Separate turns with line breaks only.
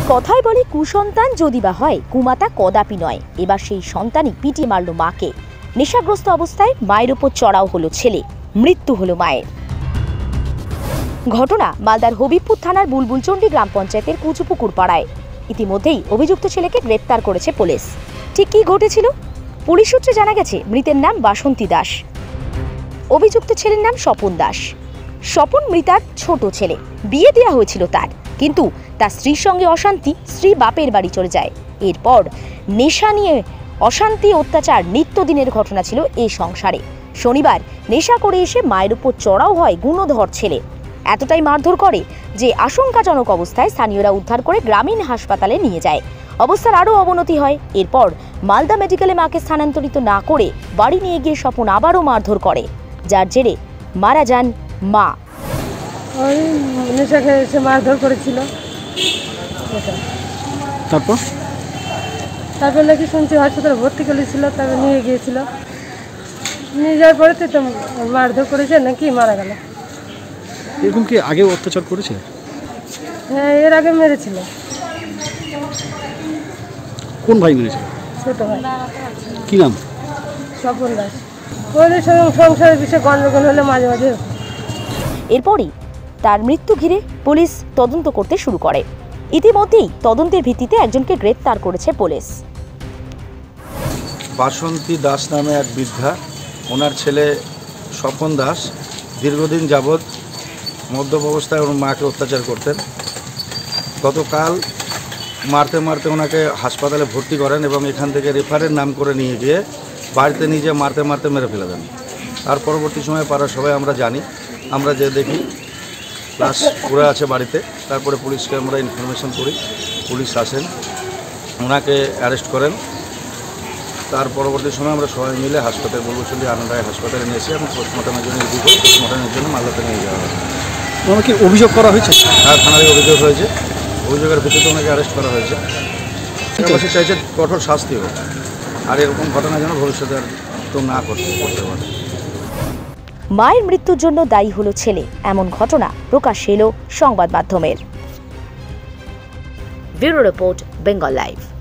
কথায় বলে কুসন্তান যদি বা হয় কুমাতা কদাপি নয়। এবার সেই সন্তানই পিটিয়ে মারল মাকে। নেশাগ্রস্ত অবস্থায় মায়ের উপর চড়াও হলো ছেলে, মৃত্যু হলো মায়ের। ঘটনা মালদার হবিবপুর থানার বুলবুলচন্ডী গ্রাম পঞ্চায়েতের কুচুপুকুর পাড়ায়। ইতিমধ্যেই অভিযুক্ত ছেলেকে গ্রেপ্তার করেছে পুলিশ। ঠিক কি ঘটেছিল? পুলিশ সূত্রে জানা গেছে মৃতের নাম বাসন্তী দাস, অভিযুক্ত ছেলের নাম স্বপন দাস। স্বপন মৃতার ছোট ছেলে, বিয়ে দেওয়া হয়েছিল তার, কিন্তু তার স্ত্রীর সঙ্গে অশান্তি, স্ত্রী বাপের বাড়ি চলে যায়। এরপর নেশা নিয়ে অশান্তি, অত্যাচার নিত্যদিনের ঘটনা ছিল এই সংসারে। শনিবার নেশা করে এসে মায়ের উপর চড়াও হয় গুণধর ছেলে। এতটাই মারধর করে যে আশঙ্কাজনক অবস্থায় স্থানীয়রা উদ্ধার করে গ্রামীণ হাসপাতালে নিয়ে যায়। অবস্থার আরও অবনতি হয়। এরপর মালদা মেডিকেলে মাকে স্থানান্তরিত না করে বাড়ি নিয়ে গিয়ে স্বপন আবারও মারধর করে, যার জেরে মারা যান মা।
ওই নেশা খেয়ে এসে মারধর করেছিল। তারপর নাকি শুনছি হাসপাতালে ভর্তি করেছিল, তারপর নিয়ে গিয়েছিল। নিয়ে যাওয়ার পরে তো মারধর করেছে, নাকি মারা গেল।
এরকম কি আগে অত্যাচার করেছে?
হ্যাঁ, এর আগে মেরেছিল।
কোন ভাই মেরেছিল?
ছোট ভাই।
কি নাম?
স্বপন দাস। ওদের সঙ্গে সংসারের বিষয়ে গণ্ডগোল হলে মাঝে মাঝে।
এরপরই তার মৃত্যু ঘিরে পুলিশ তদন্ত করতে শুরু করে। ইতিমধ্যেই তদন্তের ভিত্তিতে একজনকে গ্রেপ্তার করেছে পুলিশ।
বাসন্তী দাস নামে এক বৃদ্ধা, ওনার ছেলে স্বপন দাস দীর্ঘদিন যাবৎ মদ্যপ অবস্থায় ওর মাকে অত্যাচার করতেন। গতকাল মারতে মারতে ওনাকে হাসপাতালে ভর্তি করেন এবং এখান থেকে রেফারের নাম করে নিয়ে গিয়ে বাড়িতে নিজে মারতে মারতে মেরে ফেলে দেন। তার পরবর্তী সময়ে পাড়ার সবাই আমরা জানি, আমরা যে দেখি লাশ পড়ে আছে বাড়িতে। তারপরে পুলিশকে আমরা ইনফরমেশন করি, পুলিশ আসেন, ওনাকে অ্যারেস্ট করেন। তার পরবর্তী সময় আমরা সবাই মিলে হাসপাতালে বুলবুলচন্ডী আনন্দরায় হাসপাতালে নিয়ে এসে এবং পোস্টমর্টমের জন্য রেডি করে পোস্টমর্টমের জন্য মালদাতে নিয়ে যাওয়া হয়।
ওনাকে অভিযোগ করা হয়েছে?
হ্যাঁ, থানায় অভিযোগ হয়েছে। অভিযোগের ভিত্তিতে ওনাকে অ্যারেস্ট করা হয়েছে। অবশ্যই চাইছে কঠোর শাস্তি হোক, আর এরকম ঘটনা যেন ভবিষ্যতে আর তো না করতে পারে।
মায়ের মৃত্যুর জন্য দায়ী হলো ছেলে, এমন ঘটনা প্রকাশ এলো সংবাদ মাধ্যমের। Bureau report, Bengal live.